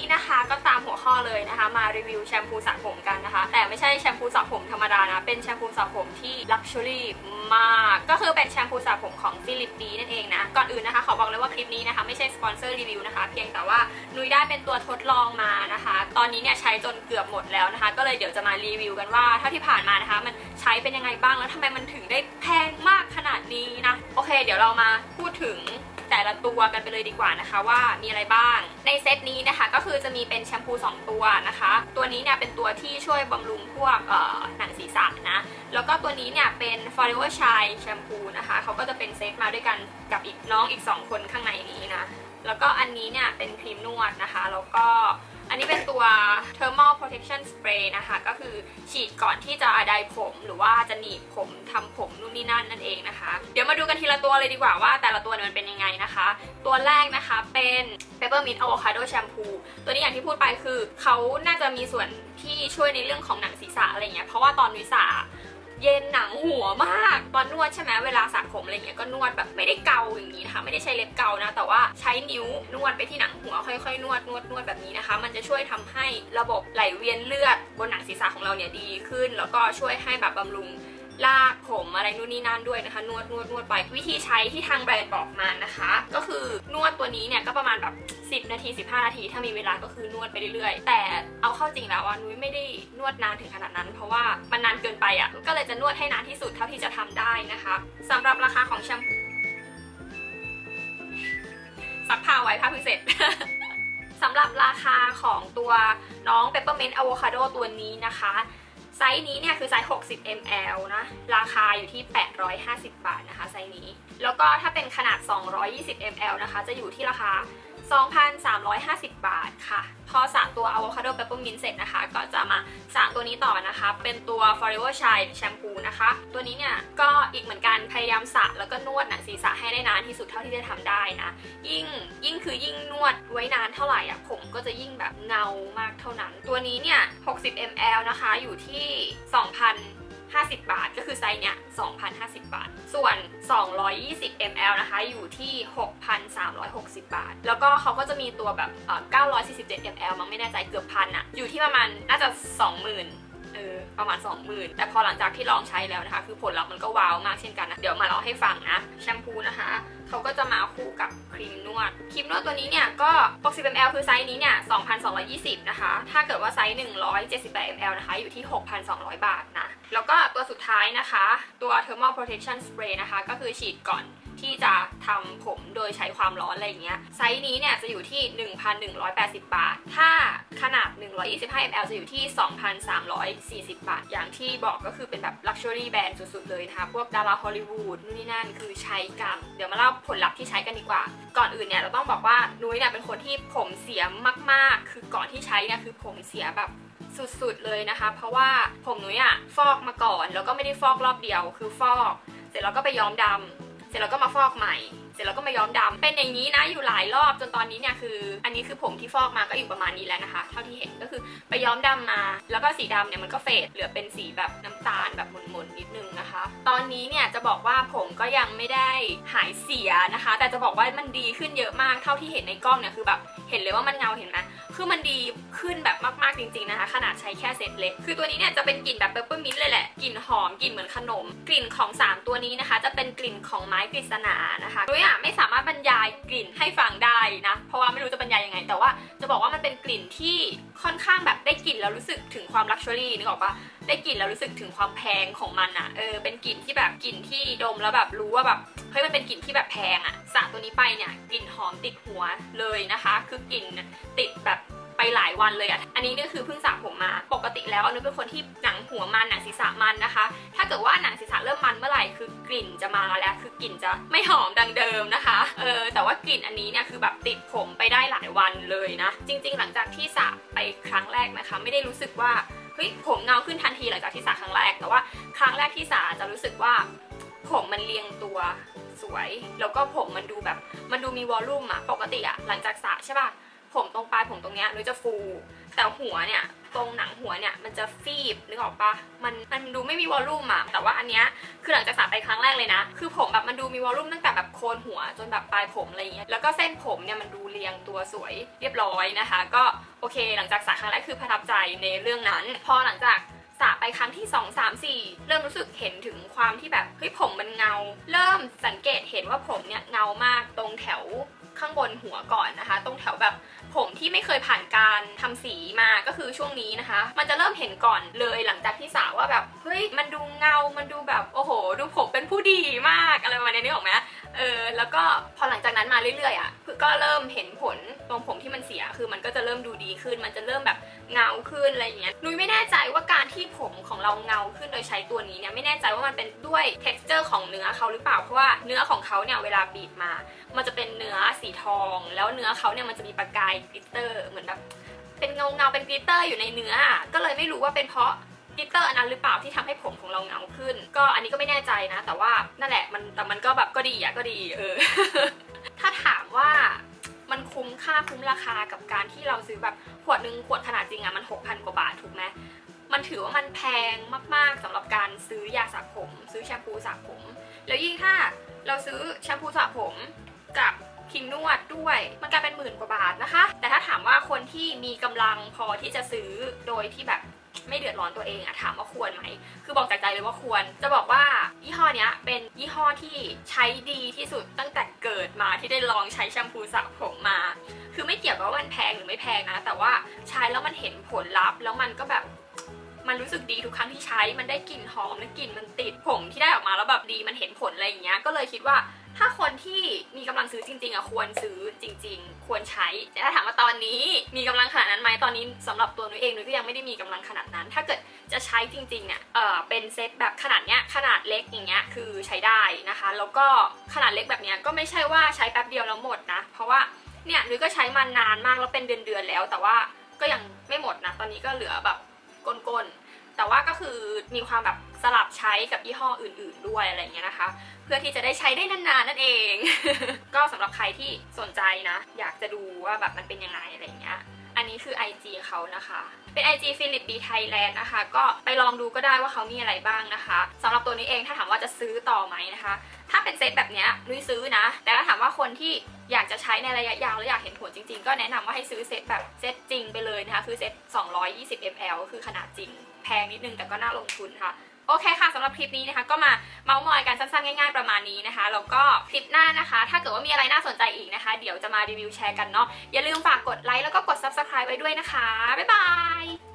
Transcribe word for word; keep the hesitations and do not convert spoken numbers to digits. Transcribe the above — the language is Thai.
นะคะก็ตามหัวข้อเลยนะคะมารีวิวแชมพูสระผมกันนะคะแต่ไม่ใช่แชมพูสระผมธรรมดานะเป็นแชมพูสระผมที่ลักชัวรี่มากก็คือเป็นแชมพูสระผมของฟิลิปดีนั่นเองนะก่อนอื่นนะคะขอบอกเลยว่าคลิปนี้นะคะไม่ใช่สปอนเซอร์รีวิวนะคะเพียงแต่ว่านุ้ยได้เป็นตัวทดลองมานะคะตอนนี้เนี่ยใช้จนเกือบหมดแล้วนะคะก็เลยเดี๋ยวจะมารีวิวกันว่าเท่าที่ผ่านมานะคะมันใช้เป็นยังไงบ้างแล้วทำไมมันถึงได้แพงมากขนาดนี้นะโอเคเดี๋ยวเรามาพูดถึงแต่ละตัวกันไปเลยดีกว่านะคะว่ามีอะไรบ้างในเซตนี้นะคะก็คือจะมีเป็นแชมพูสองตัวนะคะตัวนี้เนี่ยเป็นตัวที่ช่วยบำรุงพวกหนังศีรษะนะแล้วก็ตัวนี้เนี่ยเป็น Forever Shine แชมพูนะคะเขาก็จะเป็นเซตมาด้วยกันกับอีกน้องอีกสองคนข้างในนี้นะแล้วก็อันนี้เนี่ยเป็นครีมนวดนะคะแล้วก็อันนี้เป็นตัว Thermal Protection Spray นะคะก็คือฉีดก่อนที่จะไดผมหรือว่าจะหนีบผมทำผมนู่นนี่นั่นนั่นเองนะคะเดี๋ยวมาดูกันทีละตัวเลยดีกว่าว่าแต่ละตัวมันเป็นยังไงนะคะตัวแรกนะคะเป็น Peppermint Avocado Shampoo ตัวนี้อย่างที่พูดไปคือเขาน่าจะมีส่วนที่ช่วยในเรื่องของหนังศีรษะอะไรเงี้ยเพราะว่าตอนวิสาเย็นหนังหัวมากตอนนวดใช่ไหมเวลาสระผมอะไรเงี้ยก็นวดแบบไม่ได้เกาอย่างนี้นะคะไม่ได้ใช้เล็บเกานะแต่ว่าใช้นิ้วนวดไปที่หนังหัวค่อยๆนวดนวดนวดแบบนี้นะคะมันจะช่วยทำให้ระบบไหลเวียนเลือดบนหนังศีรษะของเราเนี่ยดีขึ้นแล้วก็ช่วยให้แบบบำรุงลากผมอะไรนู่นนี่นั่นด้วยนะคะนวดนวดนวดไปวิธีใช้ที่ทางแบรนด์บอกมานะคะก็คือนวดตัวนี้เนี่ยก็ประมาณแบบสิบนาทีสิบห้านาทีถ้ามีเวลาก็คือนวดไปเรื่อยๆแต่เอาเข้าจริงแล้วว่านุ้ยไม่ได้นวดนานถึงขนาดนั้นเพราะว่ามันนานเกินไปอ่ะก็เลยจะนวดให้นานที่สุดเท่าที่จะทำได้นะคะสำหรับราคาของแชมพูซักผ้าไว้ผ้าเพิ่งเสร็จ สำหรับราคาของตัวน้อง Peppermint Avocado ตัวนี้นะคะไซส์นี้เนี่ยคือไซส์หกสิบมิลลิลิตร นะราคาอยู่ที่แปดร้อยห้าสิบบาทนะคะไซส์นี้แล้วก็ถ้าเป็นขนาดสองร้อยยี่สิบมิลลิลิตร นะคะจะอยู่ที่ราคา สองพันสามร้อยห้าสิบบาทค่ะพอสระตัว Avocado Peppermint เสร็จนะคะก็จะมาสระตัวนี้ต่อนะคะเป็นตัว Forever Shine แชมพูนะคะตัวนี้เนี่ยก็อีกเหมือนกันพยายามสระแล้วก็นวดหนังศีรษะให้ได้นานที่สุดเท่าที่จะทำได้นะยิ่งยิ่งคือยิ่งนวดไว้นานเท่าไหร่อ่ะผมก็จะยิ่งแบบเงามากเท่านั้นตัวนี้เนี่ยหกสิบมิลลิลิตร นะคะอยู่ที่ สองพันห้าสิบบาทก็คือไซส์เนี้ย สองพันห้าสิบบาทส่วนสองร้อยยี่สิบมิลลิลิตร นะคะอยู่ที่ หกพันสามร้อยหกสิบบาทแล้วก็เขาก็จะมีตัวแบบเอ่อเก้าร้อยสี่สิบเจ็ดมิลลิลิตร มั้งไม่แน่ใจเกือบพันอะอยู่ที่ประมาณน่าจะ สองหมื่นเออประมาณ สองหมื่น แต่พอหลังจากที่ลองใช้แล้วนะคะคือผลลัพธ์มันก็ว้าวมากเช่นกันนะเดี๋ยวมาเล่าให้ฟังนะแชมพูนะคะเขาก็จะมาคู่กับครีมนวดครีมนวดตัวนี้เนี่ยก็หกสิบมิลลิลิตร คือไซส์นี้เนี่ย สองพันสองร้อยยี่สิบ นะคะถ้าเกิดว่าไซส์หนึ่งร้อยเจ็ดสิบแปดมิลลิลิตร นะคะอยู่ที่ หกพันสองร้อยบาทนะแล้วก็ตัวสุดท้ายนะคะตัว Thermal Protection Spray นะคะก็คือฉีดก่อนที่จะทำผมโดยใช้ความร้อนอะไรอย่างเงี้ยไซส์นี้เนี่ยจะอยู่ที่ หนึ่งพันหนึ่งร้อยแปดสิบบาทถ้าขนาดหนึ่งร้อยยี่สิบห้ามิลลิลิตร จะอยู่ที่ สองพันสามร้อยสี่สิบบาทอย่างที่บอกก็คือเป็นแบบ Luxury Brand สุดๆเลยนะคะพวกดาราฮอลลีวูดนู่นนี่นั่นคือใช้กันเดี๋ยวมาเล่าผลลัพธ์ที่ใช้กันดีกว่าก่อนอื่นเนี่ยเราต้องบอกว่านุ้ยเนี่ยเป็นคนที่ผมเสียมากๆคือก่อนที่ใช้เนี่ยคือผมเสียแบบสุดๆเลยนะคะเพราะว่าผมนุ้ยอะฟอกมาก่อนแล้วก็ไม่ได้ฟอกรอบเดียวคือฟอกเสร็จแล้วก็ไปย้อมดำเสร็จแล้วก็มาฟอกใหม่เสร็จแล้วก็มาย้อมดำเป็นอย่างนี้นะอยู่หลายรอบจนตอนนี้เนี่ยคืออันนี้คือผมที่ฟอกมาก็อยู่ประมาณนี้แล้วนะคะเท่าที่เห็นก็คือไปย้อมดำมาแล้วก็สีดำเนี่ยมันก็เฟดเหลือเป็นสีแบบน้ำตาลแบบหม่นๆนิดนึงนะคะตอนนี้เนี่ยจะบอกว่าผมก็ยังไม่ได้หายเสียนะคะแต่จะบอกว่ามันดีขึ้นเยอะมากเท่าที่เห็นในกล้องเนี่ยคือแบบเห็นเลยว่ามันเงาเห็นไหมคือมันดีขึ้นแบบมากๆจริงๆนะคะขนาดใช้แค่เซตเล็กคือตัวนี้เนี่ยจะเป็นกลิ่นแบบเปปเปอร์มินต์เลยแหละกลิ่นหอมกลิ่นเหมือนขนมกลิ่นของสามตัวนี้นะคะจะเป็นกลิ่นของไม้กฤษณานะคะด้วยอ่ะไม่สามารถบรรยายกลิ่นให้ฟังได้นะเพราะว่าไม่รู้จะบรรยายยังไงแต่ว่าจะบอกว่ามันเป็นกลิ่นที่ค่อนข้างแบบได้กลิ่นแล้วรู้สึกถึงความลักชัวรี่นึกออกปะได้กลิ่นแล้วรู้สึกถึงความแพงของมันอ่ะเออเป็นกลิ่นที่แบบกลิ่นที่ดมแล้วแบบรู้ว่าแบบเฮ้ยมันเป็นกลิ่นที่แบบแพงอ่ะสระตัวนี้ไปเนี่ยกลิ่นหอมติดหัวเลยนะคะคือกลิ่นติดแบบไปหลายวันเลยอ่ะอันนี้นี่คือเพิ่งสระผมมาปกติแล้วนุ้ยเป็นคนที่หนังหัวมันหนังศีรษะมันนะคะถ้าเกิดว่าหนังศีรษะเริ่มมันเมื่อไหร่คือกลิ่นจะมาแล้วคือกลิ่นจะไม่หอมดังเดิมนะคะเออแต่ว่ากลิ่นอันนี้เนี่ยคือแบบติดผมไปได้หลายวันเลยนะจริงๆหลังจากที่สระไปครั้งแรกนะคะไม่ได้รู้สึกว่าเฮ้ยผมเงาขึ้นทันทีหลังจากที่สระครั้งแรกแต่ว่าครั้งแรกที่สระจะรู้สึกว่าผมมันเรียงตัวสวยแล้วก็ผมมันดูแบบมันดูมีวอลลุ่มอะปกติอะหลังจากสระใช่ป่ะผมตรงปลายผมตรงเนี้ยนุ้ยจะฟูแต่หัวเนี่ยตรงหนังหัวเนี่ยมันจะฟีบนึกออกปะมันมันดูไม่มีวอลลุ่มอะแต่ว่าอันเนี้ยคือหลังจากสระไปครั้งแรกเลยนะคือผมแบบมันดูมีวอลลุ่มตั้งแต่แบบโคนหัวจนแบบปลายผมอะไรเงี้ยแล้วก็เส้นผมเนี่ยมันดูเรียงตัวสวยเรียบร้อยนะคะก็โอเคหลังจากสระครั้งแรกคือประทับใจในเรื่องนั้นพอหลังจากสระไปครั้งที่สอง สาม สี่เริ่มรู้สึกเห็นถึงความที่แบบเฮ้ยผมมันเงาเริ่มสังเกตเห็นว่าผมเนี่ยเงามากตรงแถวข้างบนหัวก่อนนะคะตรงแถวแบบผมที่ไม่เคยผ่านการทำสีมาก็คือช่วงนี้นะคะมันจะเริ่มเห็นก่อนเลยหลังจากที่สระว่าแบบเฮ้ยมันดูเงามันดูแบบโอ้โหดูผมเป็นผู้ดีมากอะไรประมาณนี้นึกออกไหมเออแล้วก็พอหลังจากนั้นมาเรื่อยๆอ่ะก็เริ่มเห็นผลตรงผมที่มันเสียคือมันก็จะเริ่มดูดีขึ้นมันจะเริ่มแบบเงาขึ้นอะไรอย่างเงี้ยนุ้ยไม่แน่ใจว่าการที่ผมของเราเงาขึ้นโดยใช้ตัวนี้เนี่ยไม่แน่ใจว่ามันเป็นด้วย texture ของเนื้อเขาหรือเปล่าเพราะว่าเนื้อของเขาเนี่ยเวลาบีบมามันจะเป็นเนื้อสีทองแล้วเนื้อเขาเนี่ยมันจะมีประกายกลิตเตอร์เหมือนแบบเป็นเงาเงาเป็นกลิตเตอร์อยู่ในเนื้อก็เลยไม่รู้ว่าเป็นเพราะกลิตเตอร์อันนั้นหรือเปล่าที่ทำให้ผมของเราเงาขึ้นก็อันนี้ก็ไม่แน่ใจนะแต่ว่านั่นแหละมันแต่มันก็แบบก็ดีอะก็ดีเออ ถ้าถามว่ามันคุ้มค่าคุ้มราคากับการที่เราซื้อแบบขวดนึงขวดขนาดจริงอะมัน หกพัน กว่าบาทถูกไหมมันถือว่ามันแพงมากๆสำหรับการซื้อยาสระผมซื้อแชมพูสระผมแล้วยิ่งถ้าเราซื้อแชมพูสระผมกับครีมนวดด้วยมันกลายเป็นหมื่นกว่าบาทนะคะแต่ถ้าถามว่าคนที่มีกำลังพอที่จะซื้อโดยที่แบบไม่เดือดร้อนตัวเองอะถามว่าควรไหมคือบอกจากใจเลยว่าควรจะบอกว่ายี่ห้อนี้เป็นยี่ห้อที่ใช้ดีที่สุดตั้งแต่เกิดมาที่ได้ลองใช้แชมพูสระผมมาคือไม่เกี่ยวกับว่ามันแพงหรือไม่แพงนะแต่ว่าใช้แล้วมันเห็นผลลัพธ์แล้วมันก็แบบมันรู้สึกดีทุกครั้งที่ใช้มันได้กลิ่นหอมและกลิ่นมันติดผมที่ได้ออกมาแล้วแบบดีมันเห็นผลอะไรอย่างเงี้ยก็เลยคิดว่าถ้าคนที่มีกำลังซื้อจริงๆอ่ะควรซื้อจริงๆควรใช้แต่ถ้าถามว่าตอนนี้มีกำลังขนาดนั้นไหมตอนนี้สำหรับตัวนุ้ยเองนุ้ยก็ยังไม่ได้มีกำลังขนาดนั้นถ้าเกิดจะใช้จริงๆเนี่ยเออเป็นเซตแบบขนาดเนี้ยขนาดเล็กอย่างเงี้ยคือใช้ได้นะคะแล้วก็ขนาดเล็กแบบเนี้ยก็ไม่ใช่ว่าใช้แป๊บเดียวแล้วหมดนะเพราะว่าเนี่ยนุ้ยก็ใช้มานานมากแล้วเป็นเดือนๆแล้วแต่ว่าก็ยังไม่หมดนะตอนนี้ก็เหลือแบบก้นๆแต่ว่าก็คือมีความแบบสลับใช้กับยี่ห้ออื่นๆด้วยอะไรอย่างเงี้ยนะคะเพื่อที่จะได้ใช้ได้นานๆนั่นเอง ก็สำหรับใครที่สนใจนะอยากจะดูว่าแบบมันเป็นยังไงอะไรอย่างเงี้ยอันนี้คือ ไอ จี เขานะคะเป็น ไอ จี Philip B Thailand นะคะก็ไปลองดูก็ได้ว่าเขามีอะไรบ้างนะคะสำหรับตัวนี้เองถ้าถามว่าจะซื้อต่อไหมนะคะถ้าเป็นเซตแบบนี้นุ้ยซื้อนะแต่ถ้าถามว่าคนที่อยากจะใช้ในระยะยาวและอยากเห็นผลจริงๆก็แนะนำว่าให้ซื้อเซตแบบเซตจริงไปเลยนะคะคือเซตสองร้อยยี่สิบมิลลิลิตรก็คือขนาดจริงแพงนิดนึงแต่ก็น่าลงทุนค่ะโอเคค่ะสำหรับคลิปนี้นะคะก็มาเมาส์มอยกันสั้นๆง่ายๆประมาณนี้นะคะแล้วก็คลิปหน้านะคะถ้าเกิดว่ามีอะไรน่าสนใจอีกนะคะเดี๋ยวจะมารีวิวแชร์กันเนาะอย่าลืมฝากกดไลค์แล้วก็กด ซับสไครบ์ ไว้ด้วยนะคะบ๊ายบาย